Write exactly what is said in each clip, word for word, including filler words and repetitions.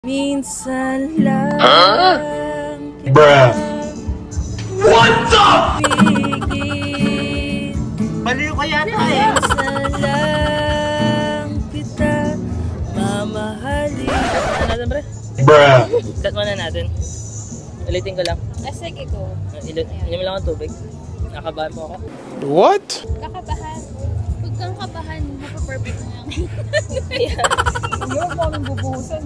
Minsan lang huh? kita Bruh. What the? pigil. Baliw ka yata eh. Minsan lang kita mamahalin. Cut muna natin, pre. Bruh. Cut muna natin. Ulitin ko lang. Ah, sige ko. Ilan, inyam lang ang tubig. Nakabahan mo ako. What? Kakabahan. Huwag kang kabahan. Mapa-perfect na lang. Huwag mo aming bubuhusan.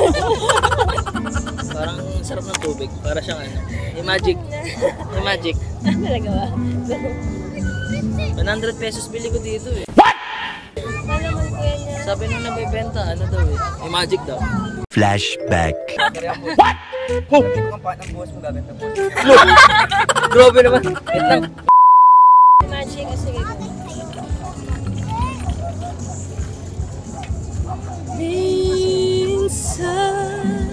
Parang sarap ng tubig. Para siyang ano. Yung magic. Yung magic. Talaga ba? one hundred pesos bili ko dito eh. Malaman ko yan niya. Sabi nung nabibenta, ano daw eh. Yung magic daw. Flashback. What? Sabi ko ang paat ng buhos mo gaganda po. Grabe naman. Wait lang. Magic. Ah, sige ko. Minsan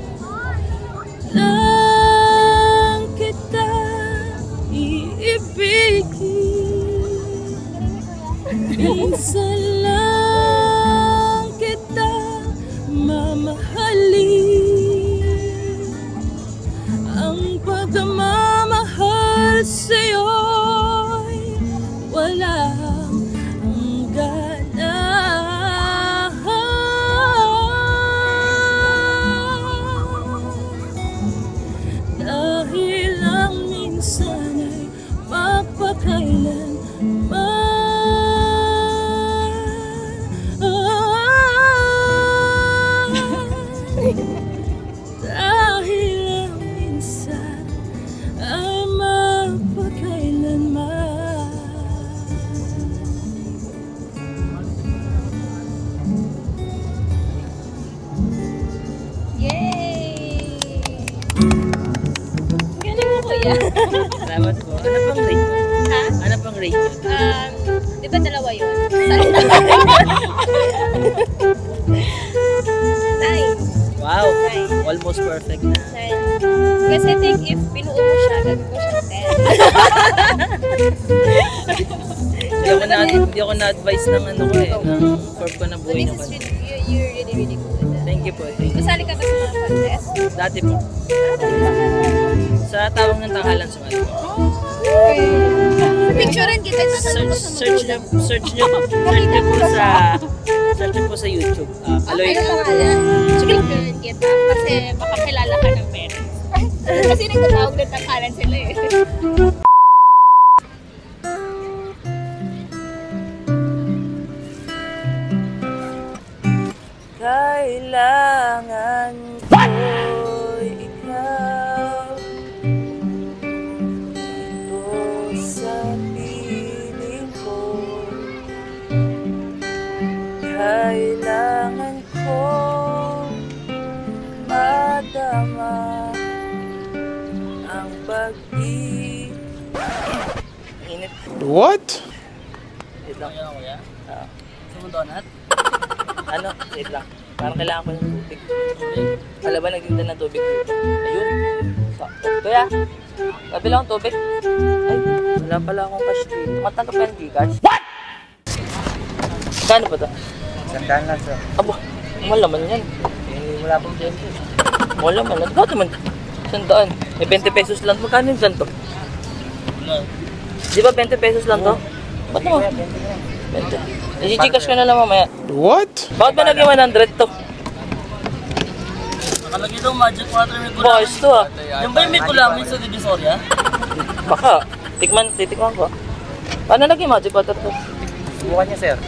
lang kita iibigin. Minsan lang kita mamahalin. Ang pagmamahal sa'yo'y walang hanggan. Dahil ang minsan ay mapakailanman. Dahil ang minsan ay mapakailanman. Yay! Galing mo kuya. Salamat po. Ano pang rate mo? Ha? Ano pang rate mo? Um, di ba dalawa yun? Nine. Wow! Almost perfect na. Nine. Kasi I think if pinuo mo siya, gagawin ko siya ten. Hindi ako na hindi ako na-advise ng ano ko eh, ng curve ko na So buhay this ng is kanila. really, you- you're really, really good. Thank you po. Thank you. Masali ka ba sa mga contest? Dati po. Sa tawag ng tanghalan sa mga. Picturean kita. Search search niyo search niyo search niyo po sa search niyo po sa YouTube. Uh, Aloy. Ano pangalan? Sige, picturean kita. Kasi baka kilala ka ng parents. Kasi nagtatawag din ng kalan sila eh. Kailangan ko'y ikaw dito sa piling ko. Kailangan ko madama ang pag-ibig. Init. What? Wait lang yun, kuya. Uh, Gusto mo donut? Ano? Wait lang. Parang kailangan ko ng tubig. Alam ba, nagtinda ng tubig dito? Ayun. Sakto. Kuya, kabila akong tubig. Ay, wala pala akong cash dito. Matanggap ka ng Gcash? What? Kano ba ito? Sandaan lang sir. Abo, malaman yan. Eh, wala pong dente. Malaman. Nagkano naman? Sandaan. Eh, twenty pesos lang. Magkano yung ganito? Di ba twenty pesos lang to? Ba't naman? twenty. I-Gcash ka na lang mamaya. What? Bakit ba naging one hundred to? Nakalagay daw magic water may Boys to ah. Yung ba yung may kulamin sa Divisoria? Baka. Tikman, titikman ko. Paano naging magic water to? Subukan niya sir.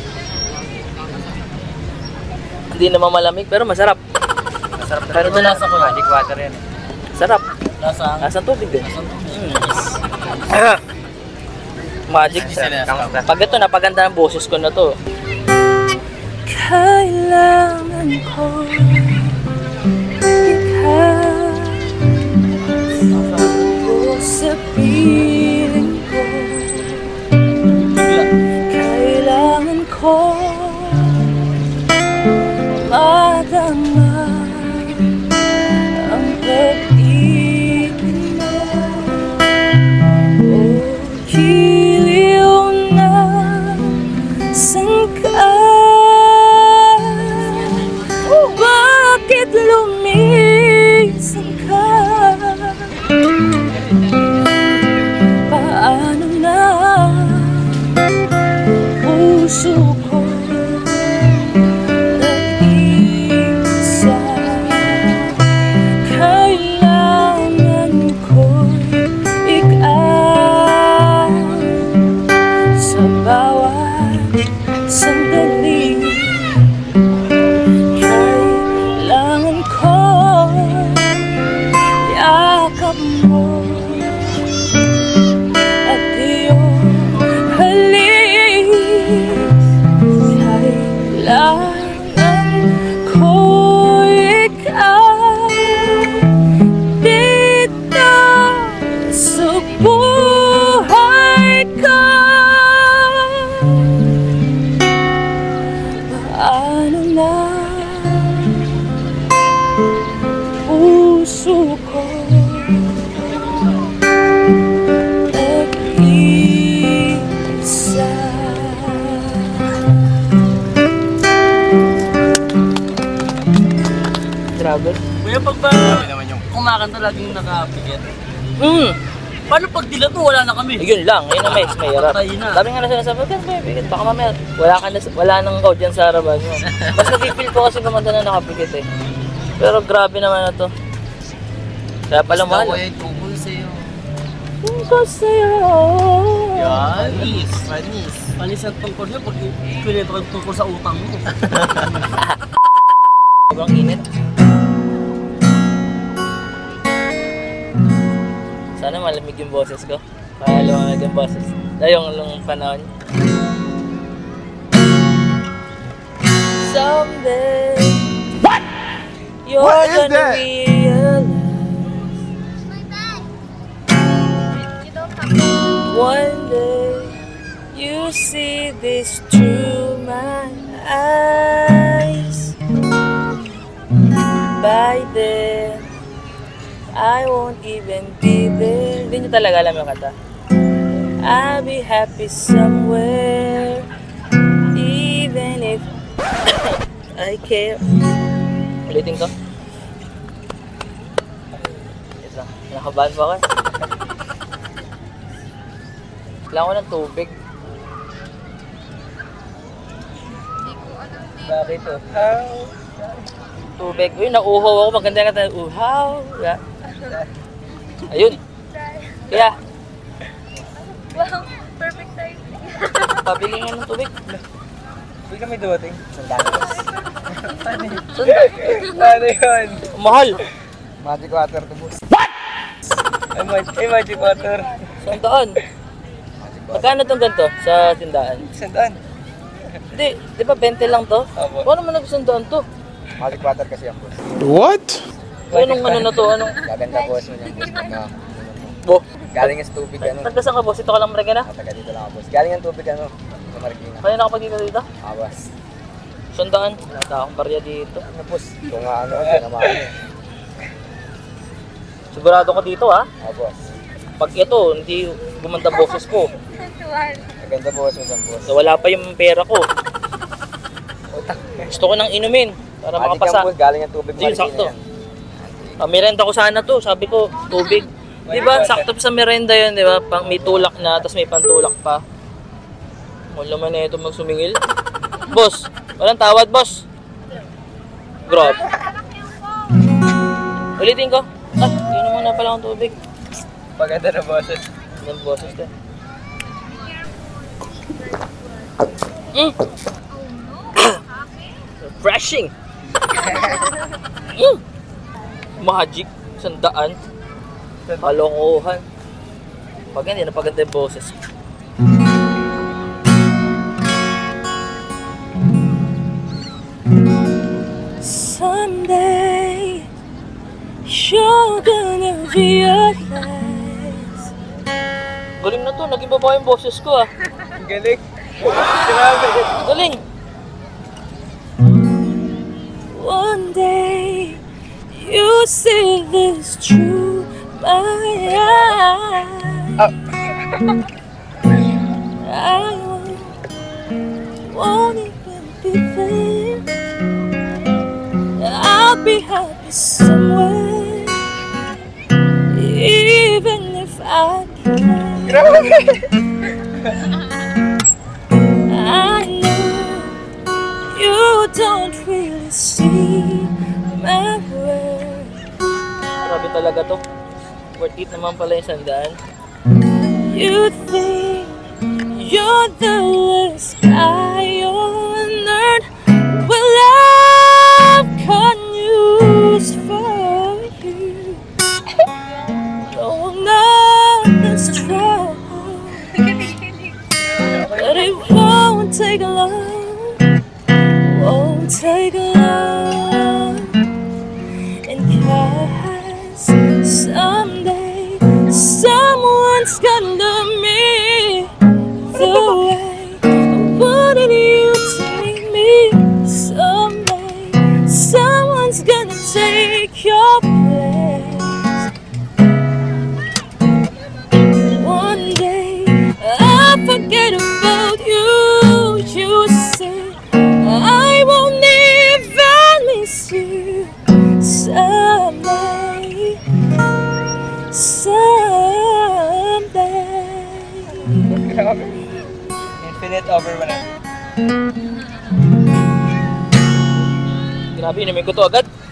Hindi naman malamig pero masarap. Masarap na. Pero Pero ito nasa ko magic water yan eh. Sarap. Nasa ang... Nasaan tubig din? Mm. Magic siya. Pag ito, napaganda ng boses ko na to. Kailangan ko ikaw sa piling ko. Kailangan ko madama ang pag-ibig mo. Saan ka ba? minsan ka. Paano na puso ko nag-iisa? Kailangan ko'y ikaw sa bawat sandali. Kailangan ko yakap mo at iyong halik. Kailangan ko ikaw dito sa buhay ko. Paano na puso ko nag-iisa? Travel. Kuya, pag ba kumakanta laging nakapikit? Hmm. Paano pag dilat mo, wala na kami? Yun lang, yun ang may, may harap. Patay na. Sabi nga na sinasabi, "Huwag kang bibigit, baka mamaya wala, ka na, wala nang crowd dyan sa harapan mo." Mas napipil ko kasi kumanta na nakapikit eh. Pero grabe naman na to. Kaya pala mahal. tungkol sa'yo. Tungkol sa'yo. Yan. Panis. Panis. Panis ang tungkol sa'yo pag pinito ka tungkol sa utang mo. Sobrang init. Sana malamig yung boses ko. Kaya lumamig yung boses. Ay, yung, yung panahon. Someday, what? You're What is gonna that? realize one day you see this through my eyes. By then, I won't even be there. Hindi nyo talaga alam yung kata. I'll be happy somewhere, even if I care. Ulitin ko. Wait lang. Nakabahan pa ako eh. Kailangan ko ng tubig. Bakit to? How? Tubig. Uy, nauuhaw ako. Maganda yung kata. Uhaw. Yeah. Ayun. Kaya, Wow, perfect timing. pabili nga ng tubig. Hindi kami dumating. Sanda. Ano yun? Mahal. Magic water to boss. What? Ay, mag- ay magic water. Sandaan. Magkano itong ganito sa tindahan? Sandaan. Hindi, di ba twenty lang to? Opo. Paano mo nagsandaan to? Magic water kasi ang boss. What? Anong ano na to? Anong... Gaganda boss mo niyan boss. Pagka, Bo, galing yung tubig ano. taga saan ka boss? Ito ka lang Marikina? Ah, taga dito lang ako boss. Galing yung tubig ano. Sa Marikina. Kaya nakapag dito dito? Ah, boss. Sandaan. Nata akong barya dito. Ano boss? Kung nga ano, hindi naman ano. Sigurado ko dito ha. Ah, boss. Pag ito, hindi gumanda boses ko. Maganda boss mo sa boss. Nawala pa yung pera ko. Utang. Gusto ko nang inumin para Magic makapasa. yan boss. Galing yung tubig Hindi, Marikina sakto. yan. Ah, merenda ko sana to. Sabi ko, tubig. Di ba? Sakto sa merenda yun, di ba? Pang may tulak na, tapos may pantulak pa. Wala man na ito magsumingil. Boss, walang tawad, boss. Grab. Ulitin ko. Ah, yun muna pala akong tubig. Paganda na boses. Yung boses ko. Mm. Refreshing. Mm. Magic. Sandaan. Kalokohan. Pag hindi, napaganda yung boses. Someday you're gonna realize. Galing na to, naging baba yung boses ko ah. Galing. Grabe. Galing! One day you see this through my eyes. I won't, won't even be there. I'll I'll be happy somewhere, even if I can't. I know you don't really see my worth. Grabe talaga to. Worth it naman pala yung sandaan. You think you're the worst guy on earth. Well, love can use for you. No, I'm not this strong, but it won't take long, won't take long. And cause someday someone's gonna meet the way I wanted you to meet me. Someday someone's gonna take your place. One day I'll forget about you. You said I won't even miss you. Someday, someday. Infinite over one. Grabe, inumin ko to agad.